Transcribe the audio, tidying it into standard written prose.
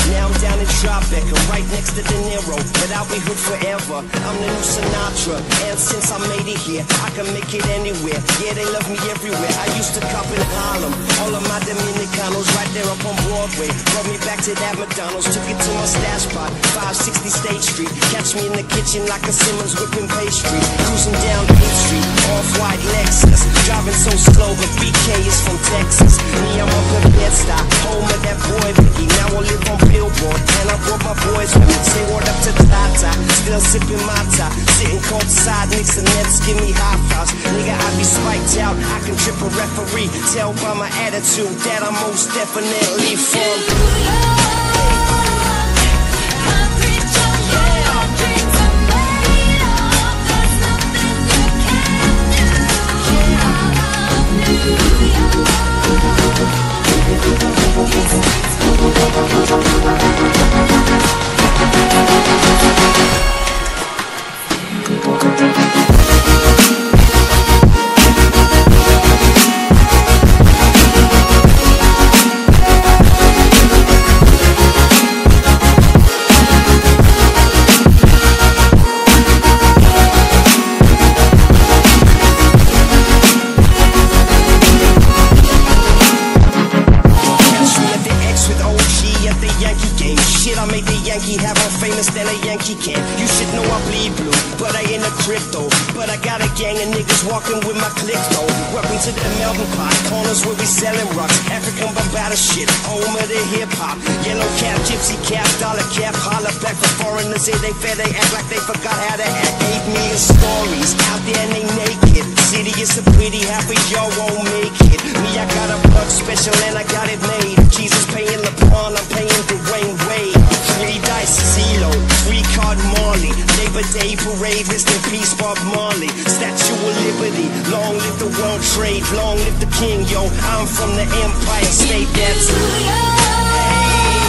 Now I'm down in Tribeca, right next to De Niro, but I'll be hood forever. I'm the new Sinatra, and since I made it here, I can make it anywhere. Yeah, they love me everywhere. I used to cop in Harlem, all of my Dominicanos right there up on Broadway. Brought me back to that McDonald's, took it to my stash spot, 560 State Street. Catch me in the kitchen like a Simmons whipping pastry. Cruising down 8th Street, off-white Lexus. Driving so slow, but BK is from Texas. Me, I'm up in Bed-Stuy, home of that boy Biggie. Now I live on Billboard, and I brought my boys with me. Say word up to Tata, still sipping my top. Sitting courtside, Knicks and Nets give me high fives. Nigga, I be spiked out, I can trip a referee. Tell by my attitude that I'm most definitely from than a Yankee can. You should know I bleed blue, but I ain't a crypto. But I got a gang of niggas walking with my click though. Welcome to the Melbourne Pot, corners where we selling rocks. African Bambaataa shit, home of the hip hop. Yellow cap, gypsy cap, dollar cap, holla back for foreigners. Say they fair, they act like they forgot how to act. 8 million stories out there and they naked. City is so pretty, half of y'all won't make it. Me, I got a plug special and I got it made. Jesus paying LeBron, I'm paying Dwayne Wade. 3 dice, CeeLo, 3 card Marley. Labor Day parade, rest in peace Bob Marley. Statue of Liberty, long live the World Trade, long live the King, yo. I'm from the Empire State, that's hey.